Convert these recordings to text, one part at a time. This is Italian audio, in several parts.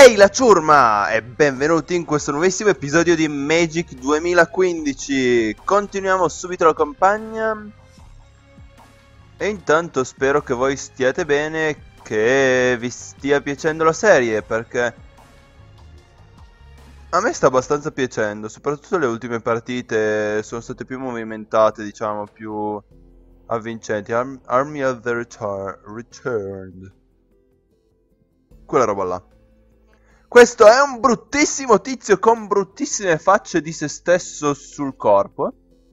Ehi la ciurma! E benvenuti in questo nuovissimo episodio di Magic 2015. Continuiamo subito la campagna. E intanto spero che voi stiate bene, che vi stia piacendo la serie, perché a me sta abbastanza piacendo. Soprattutto le ultime partite sono state più movimentate, diciamo, più avvincenti. Army of the Returned. Quella roba là. Questo è un bruttissimo tizio con bruttissime facce di se stesso sul corpo.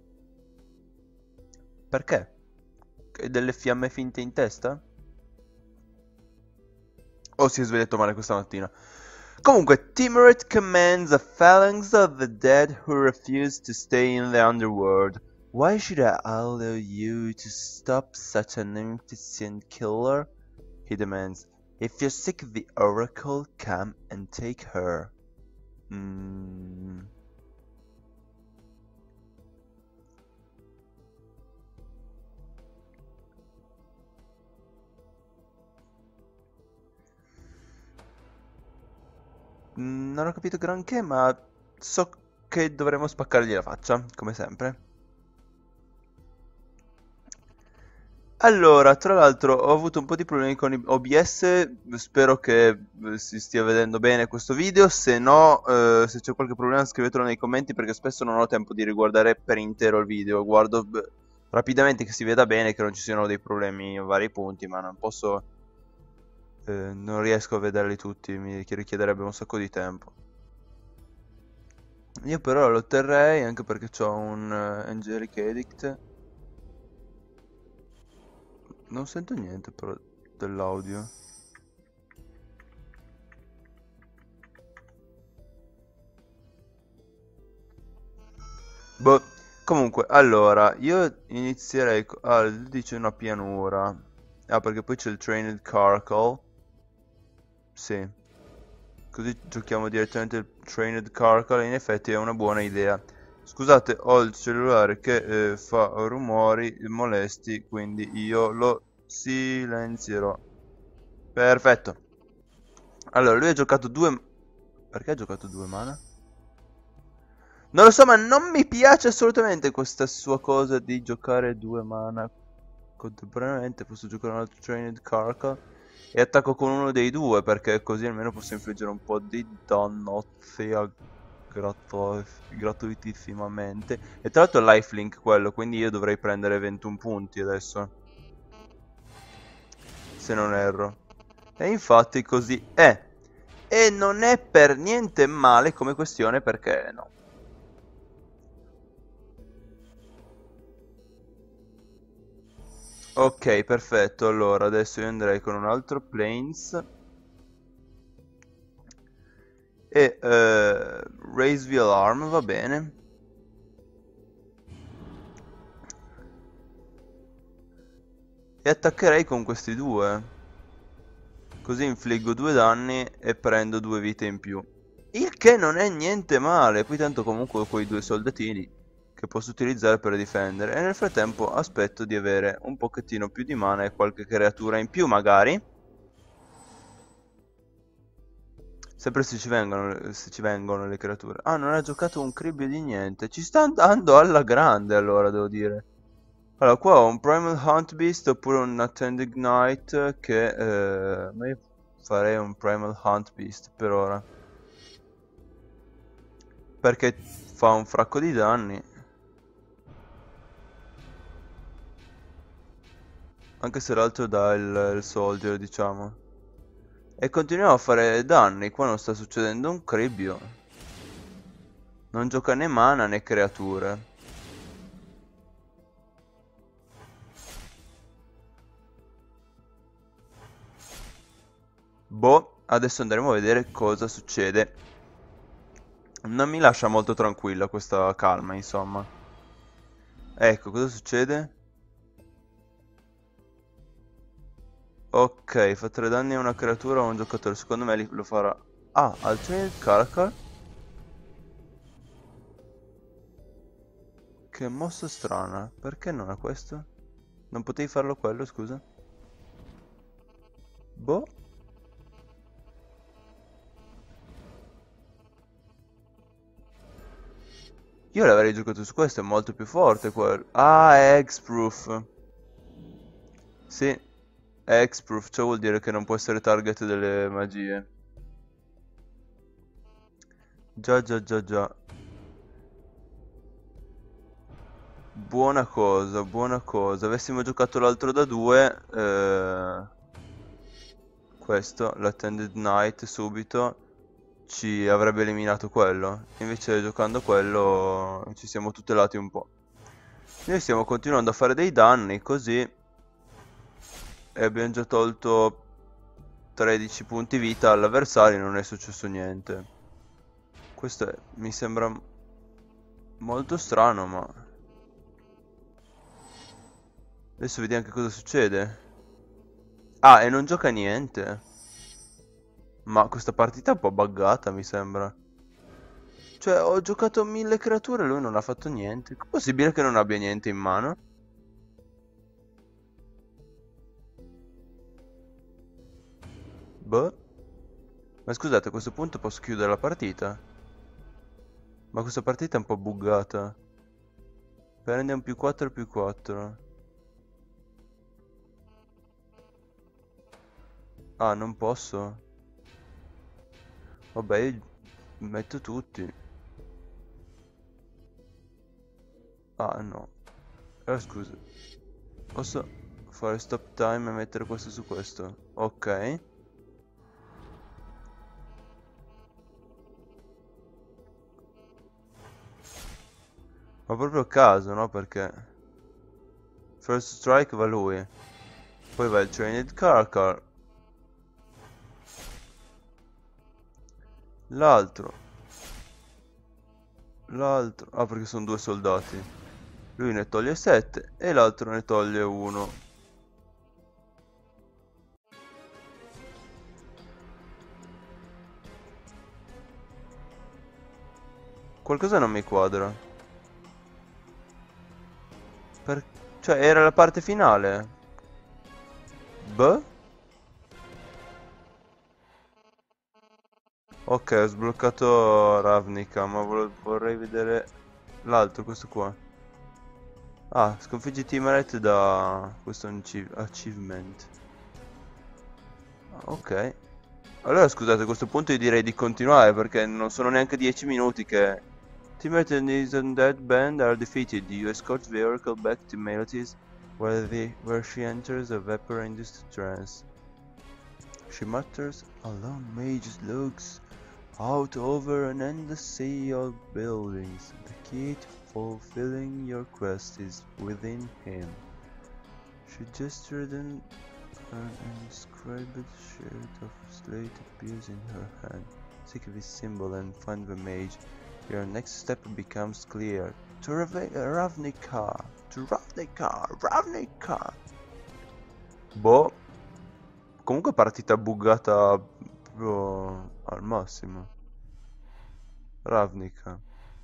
Perché? Che delle fiamme finte in testa? O si è svegliato male questa mattina? Comunque, Timurit commands a phalanx of the dead who refuse to stay in the underworld. Why should I allow you to stop such an efficient killer? He demands. If you seek the oracle, come and take her. Non ho capito granché, ma so che dovremmo spaccargli la faccia, come sempre. Allora, tra l'altro ho avuto un po' di problemi con OBS, spero che si stia vedendo bene questo video, se no, se c'è qualche problema scrivetelo nei commenti perché spesso non ho tempo di riguardare per intero il video, guardo rapidamente che si veda bene, che non ci siano dei problemi in vari punti, ma non posso, non riesco a vederli tutti, mi richiederebbe un sacco di tempo. Io però lo terrei anche perché ho un Angelic Edict. Non sento niente però dell'audio. Boh, comunque, allora, io inizierei... Ah, dice una pianura. Ah, perché poi c'è il Trained Carcass. Sì. Così giochiamo direttamente il Trained Carcass e in effetti è una buona idea. Scusate, ho il cellulare che fa rumori molesti, quindi io lo silenzierò. Perfetto. Allora, lui ha giocato due... Perché ha giocato due mana? Non lo so, ma non mi piace assolutamente questa sua cosa di giocare due mana contemporaneamente. Posso giocare un altro Trained Carcass e attacco con uno dei due, perché così almeno posso infliggere un po' di dannozia gratuitissimamente. E tra l'altro è lifelink quello, quindi io dovrei prendere 21 punti adesso, se non erro. E infatti così è. E non è per niente male come questione, perché no. Ok, perfetto. Allora, adesso io andrei con un altro Plains. E Raise the Alarm, va bene. E attaccherei con questi due. Così infliggo 2 danni e prendo 2 vite in più. Il che non è niente male. Poi tanto comunque ho quei due soldatini che posso utilizzare per difendere. E nel frattempo aspetto di avere un pochettino più di mana e qualche creatura in più magari. Sempre se ci vengono le creature. Ah, non ha giocato un cribbio di niente. Ci sta andando alla grande allora, devo dire. Allora, qua ho un Primal Hunt Beast oppure un Attended Knight che... ma io farei un Primal Hunt Beast per ora. Perché fa un fracco di danni. Anche se l'altro dà il Soldier, diciamo. E continuiamo a fare danni. Qua non sta succedendo un cribbio. Non gioca né mana né creature. Boh, adesso andremo a vedere cosa succede. Non mi lascia molto tranquilla questa calma, insomma. Ecco, cosa succede? Ok, fa 3 danni a una creatura o a un giocatore. Secondo me lo farà. Ah, al Trained Carcass. Che mossa strana. Perché non ha questo? Non potevi farlo quello, scusa? Boh. Io l'avrei giocato su questo, è molto più forte quello. Ah, è Hexproof. Sì, è Hexproof, ciò vuol dire che non può essere target delle magie. Già, già, già, già. Buona cosa, buona cosa. Avessimo giocato l'altro da due, questo, l'Attended Night, subito, ci avrebbe eliminato quello. Invece giocando quello ci siamo tutelati un po'. Noi stiamo continuando a fare dei danni così e abbiamo già tolto 13 punti vita all'avversario e non è successo niente. Mi sembra molto strano, ma adesso vediamo che cosa succede. Ah, e non gioca niente. Ma questa partita è un po' buggata, mi sembra. Cioè, ho giocato 1000 creature e lui non ha fatto niente. È possibile che non abbia niente in mano? Boh. Ma scusate, a questo punto posso chiudere la partita? Ma questa partita è un po' buggata. Prende un più 4 più 4. Ah, non posso. Vabbè, io metto tutti. Ah, no. Allora, scusa. Posso fare stop time e mettere questo su questo? Ok. Ma proprio a caso, no? Perché first strike va lui. Poi va il trained Karkar. L'altro. L'altro. Ah, perché sono due soldati. Lui ne toglie 7 e l'altro ne toglie 1. Qualcosa non mi quadra. Per... Cioè, era la parte finale. Beh? Ok, ho sbloccato Ravnica, ma vorrei vedere l'altro, questo qua. Ah, sconfiggi Timaret da questo achievement. Ah, ok. Allora scusate, a questo punto io direi di continuare perché non sono neanche 10 minuti che... Timaret and his undead band are defeated. You escort the Oracle back to Meliodas where she enters a vapor-induced trance. She mutters, a lone mage looks out over an endless sea of buildings. The key to fulfilling your quest is within him. She gestured and an inscribed shirt of slate appears in her hand. Seek this symbol and find the mage. Your next step becomes clear. To Ravnica! To Ravnica! Ravnica! Boh. Comunque partita buggata proprio al massimo. Ravnica.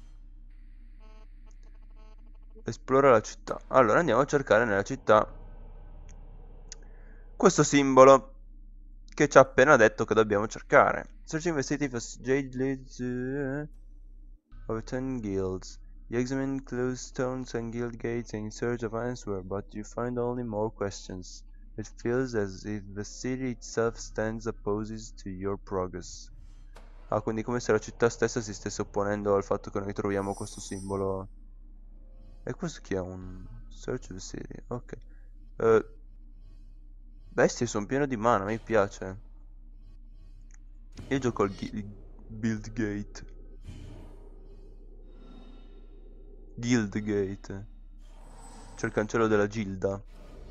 Esplora la città. Allora andiamo a cercare nella città questo simbolo che ci ha appena detto che dobbiamo cercare. Searching the city for jade leads of 10 guilds. You examine closed stones and guild gates in search of answer, but you find only more questions. It feels as if the city itself stands opposes to your progress. Ah, quindi come se la città stessa si stesse opponendo al fatto che noi troviamo questo simbolo. E questo chi è? Un search the city. Ok. Bestie, sono pieno di mana, mi piace. Io gioco al Build Gate. Guild Gate. C'è il cancello della Gilda.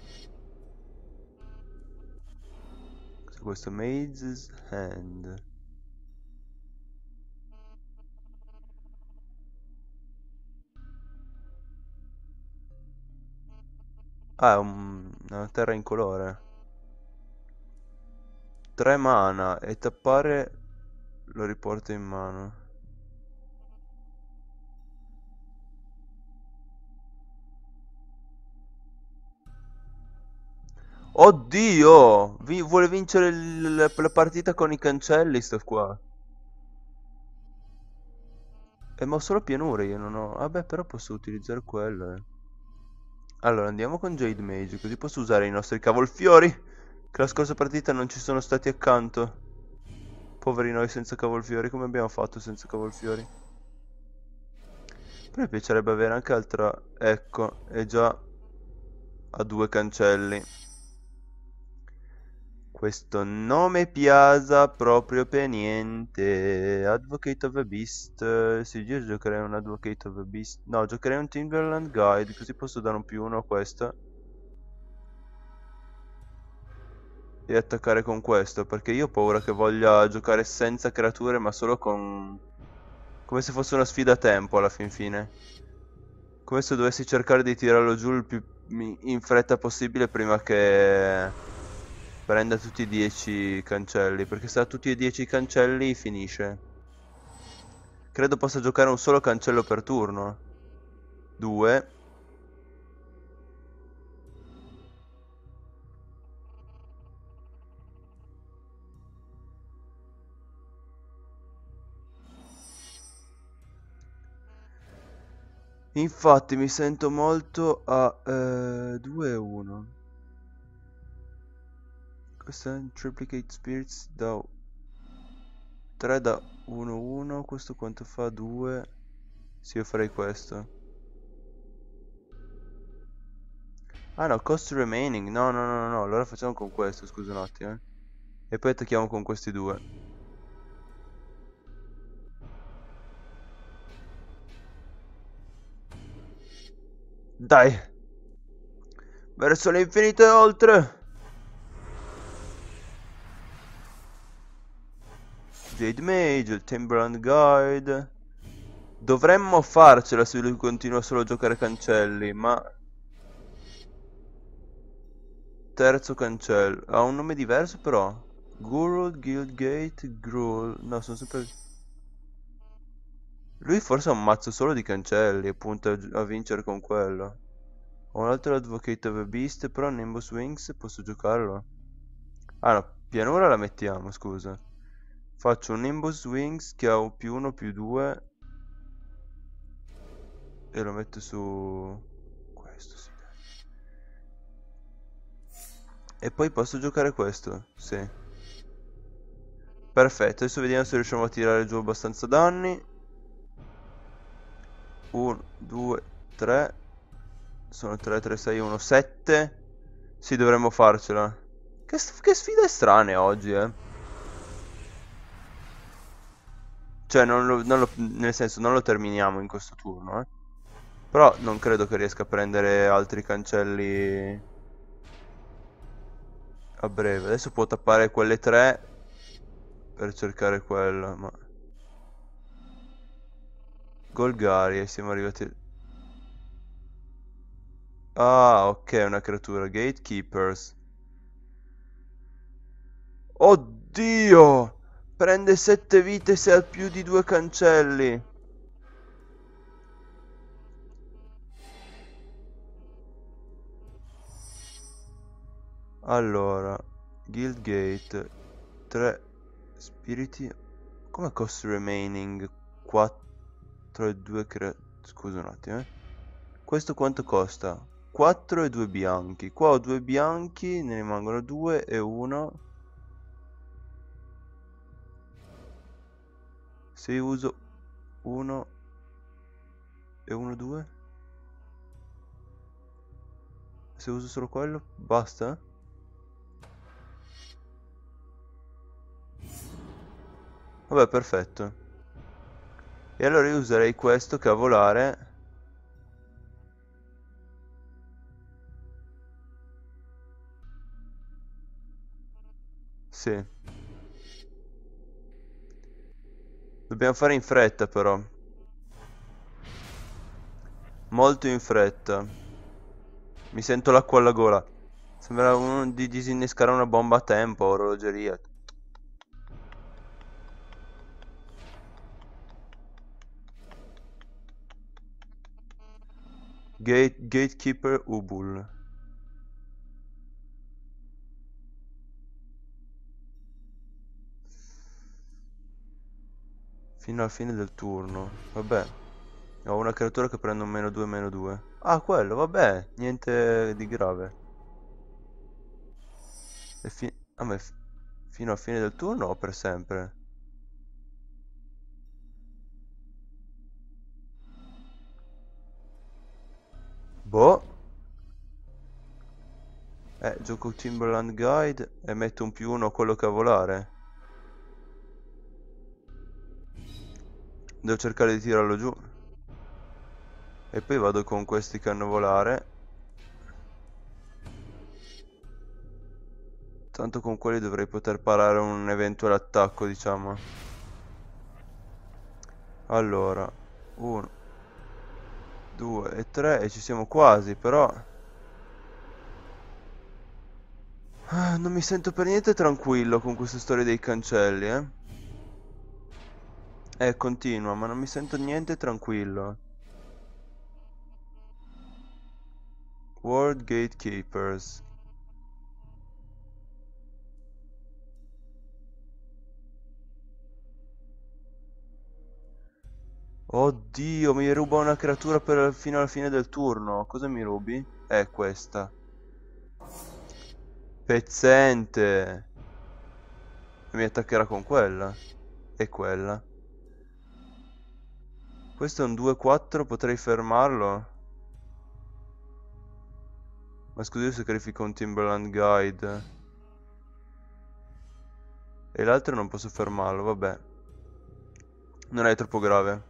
Cos'è questo? Maid's Hand. Ah, è una terra incolore. 3 mana e tappare lo riporta in mano. Oddio! Vuole vincere la partita con i cancelli sto qua. Ma ho solo pianure, io non ho... Vabbè, però posso utilizzare quello, Allora, andiamo con Jade Mage, così posso usare i nostri cavolfiori, che la scorsa partita non ci sono stati accanto. Poveri noi senza cavolfiori, come abbiamo fatto senza cavolfiori? Però mi piacerebbe avere anche altra... Ecco, è già a 2 cancelli. Questo non mi piace proprio per niente. Advocate of a Beast. Sì, io giocherei un Advocate of a Beast. No, giocherei un Timberland Guide, così posso dare un +1 a questa. E attaccare con questo, perché io ho paura che voglia giocare senza creature, ma solo con... Come se fosse una sfida a tempo alla fin fine. Come se dovessi cercare di tirarlo giù il più in fretta possibile prima che prenda tutti i 10 cancelli, perché se ha tutti e 10 i cancelli finisce. Credo possa giocare un solo cancello per turno. 2. Infatti mi sento molto a 2-1. Questo è un Triplicate Spirits da 3 da 1-1. Questo quanto fa? 2. Sì, io farei questo. Ah no, cost remaining. No, no, no, no, no. Allora facciamo con questo, scusa un attimo, E poi attacchiamo con questi due. Dai! Verso l'infinito e oltre! Jade Mage, il Timberland Guide. Dovremmo farcela se lui continua solo a giocare cancelli, ma... Terzo cancello. Ha un nome diverso però. Gurul, Guildgate, Gruul. No, sono sempre... Lui forse ha un mazzo solo di cancelli e punta a vincere con quello. Ho un altro Advocate of a Beast, però Nimbus Wings posso giocarlo. Ah no, pianura la mettiamo, scusa. Faccio un Nimbus Wings che ha un +1 +2 e lo metto su... Questo sì. E poi posso giocare questo? Sì. Perfetto, adesso vediamo se riusciamo a tirare giù abbastanza danni. 1, 2, 3. Sono 3, 3, 6, 1, 7. Sì, dovremmo farcela. Che sfide strane oggi, Cioè, nel senso, non lo terminiamo in questo turno, Però non credo che riesca a prendere altri cancelli a breve. Adesso può tappare quelle 3 per cercare quello, ma... Golgari, e siamo arrivati... Ah, ok, una creatura. Gatekeepers. Oddio! Prende 7 vite se ha più di 2 cancelli. Allora, Guildgate 3 spiriti. Come cost remaining 4 e 2 Scusa un attimo, Questo quanto costa? 4 e 2 bianchi. Qua ho 2 bianchi, ne rimangono 2 e 1. Se io uso 1 e 1, 2. Se uso solo quello, basta? Vabbè, perfetto. E allora io userei questo che a volare. Sì. Dobbiamo fare in fretta però. Molto in fretta. Mi sento l'acqua alla gola. Sembra uno di disinnescare una bomba a tempo, orologeria. Gatekeeper Ubul. Fino alla fine del turno. Vabbè. Ho una creatura che prende un -2/-2. Ah, quello, vabbè. Niente di grave. E a me fino alla fine del turno o per sempre? Boh. Gioco Timberland Guide e metto un +1 a quello che ha volare. Devo cercare di tirarlo giù. E poi vado con questi che hanno volare. Tanto con quelli dovrei poter parare un eventuale attacco, diciamo. Allora, 1, 2 e 3 e ci siamo quasi, però... non mi sento per niente tranquillo con questa storia dei cancelli, eh. Continua, ma non mi sento niente tranquillo. World Gatekeepers. Oddio, mi ruba una creatura fino alla fine del turno. Cosa mi rubi? Questa. Pezzente. Mi attaccherà con quella. E quella. Questo è un 2-4, potrei fermarlo? Ma scusi, io sacrifico un Timberland Guide. E l'altro non posso fermarlo, vabbè. Non è troppo grave.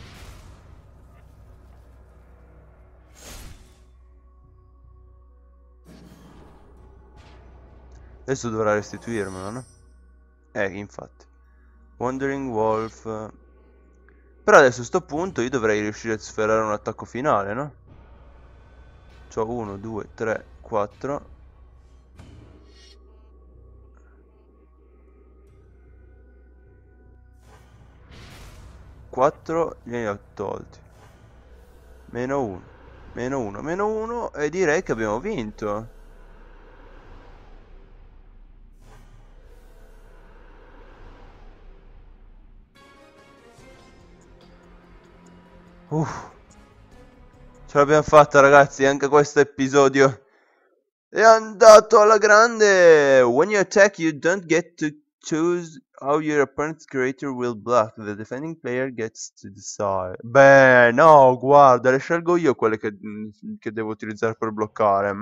Adesso dovrà restituirmelo, no? Infatti. Wandering Wolf. Però adesso a sto punto io dovrei riuscire a sferrare un attacco finale, no? C'ho 1, 2, 3, 4. 4 glieli ho tolti. -1, -1, -1 e direi che abbiamo vinto. Ce l'abbiamo fatta, ragazzi, anche questo episodio è andato alla grande. When you attack you don't get to choose how your opponent's creature will block. The defending player gets to decide. Beh, no, guarda, le scelgo io quelle che devo utilizzare per bloccare.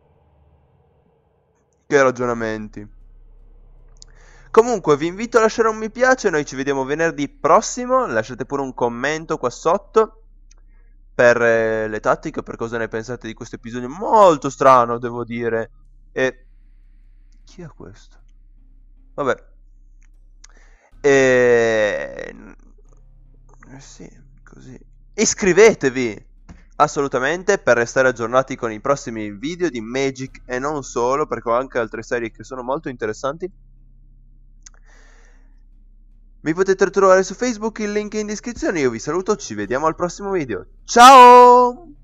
Che ragionamenti. Comunque vi invito a lasciare un mi piace, noi ci vediamo venerdì prossimo, lasciate pure un commento qua sotto per le tattiche, per cosa ne pensate di questo episodio molto strano, devo dire. E chi è questo? Vabbè. E sì, così. Iscrivetevi assolutamente per restare aggiornati con i prossimi video di Magic e non solo, perché ho anche altre serie che sono molto interessanti. Mi potete trovare su Facebook, il link è in descrizione. Io vi saluto, ci vediamo al prossimo video. Ciao!